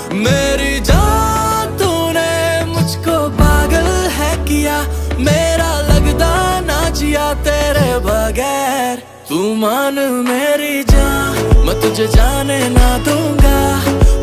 मेरी जान तूने मुझको पागल है किया, मेरा लगदा ना जिया तेरे बगैर। तू मान मेरी जान, मैं तुझे जाने ना दूंगा।